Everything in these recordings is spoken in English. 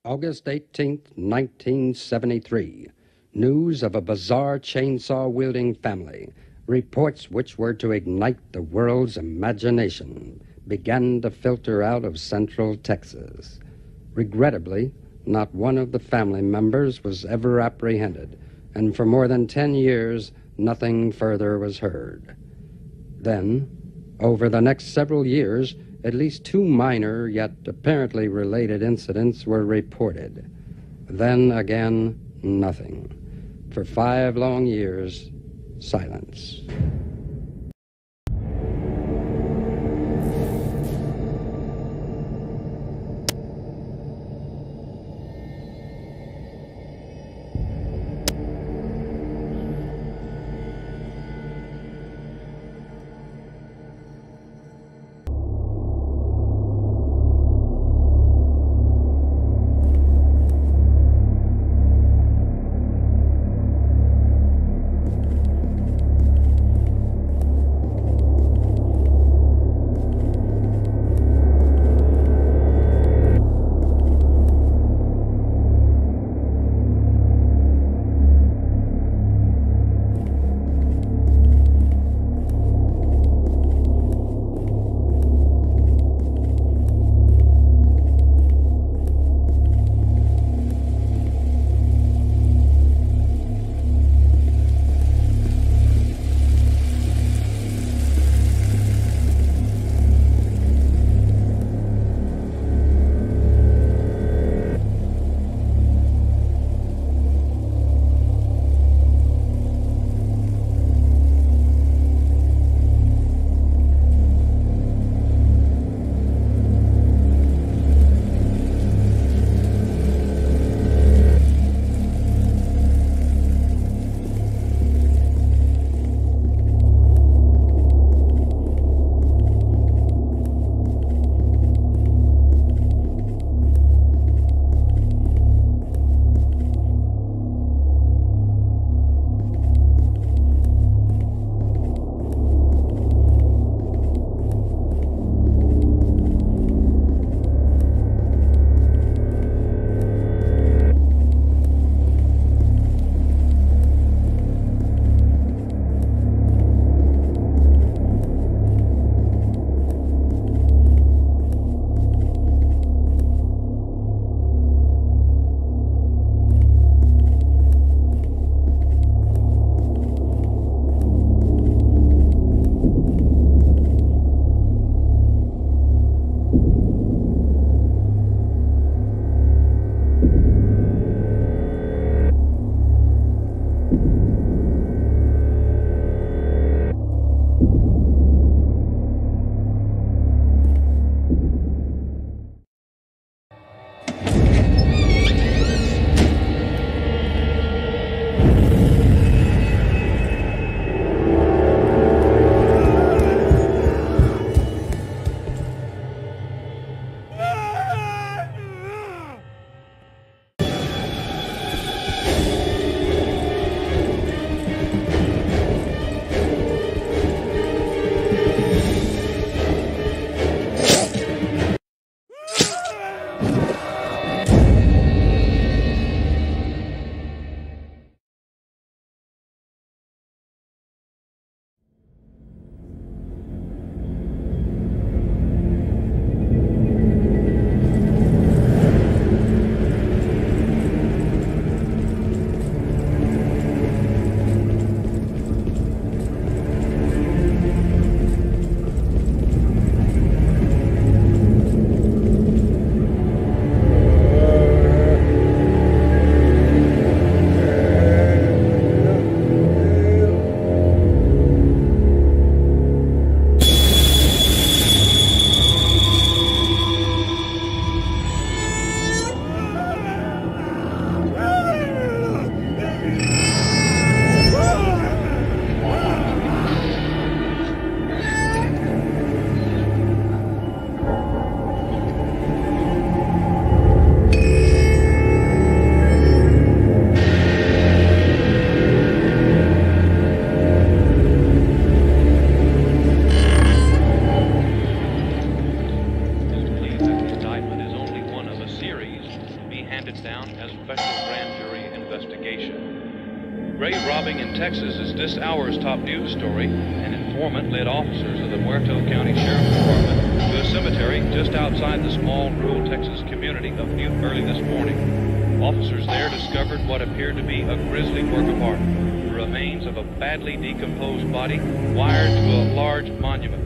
August 18th, 1973. News of a bizarre chainsaw-wielding family, reports which were to ignite the world's imagination, began to filter out of central Texas. Regrettably, not one of the family members was ever apprehended, and for more than 10 years, nothing further was heard. Then, over the next several years, at least 2 minor, yet apparently related incidents were reported. Then again, nothing. For 5 long years, silence. investigation. Grave robbing in Texas is this hour's top news story. An informant led officers of the Muerto County Sheriff's Department to a cemetery just outside the small rural Texas community of Butte early this morning. Officers there discovered what appeared to be a grisly work of art, the remains of a badly decomposed body wired to a large monument.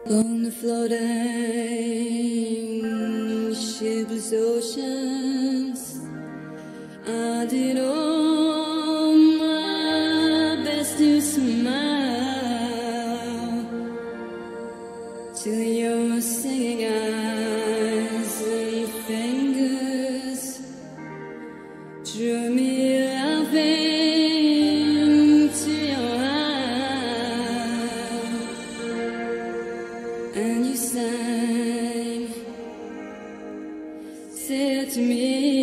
On the floating shipless oceans, I did all my best to smile till your singing eyes and fingers drew me laughing to your eyes, and you sang, said to me,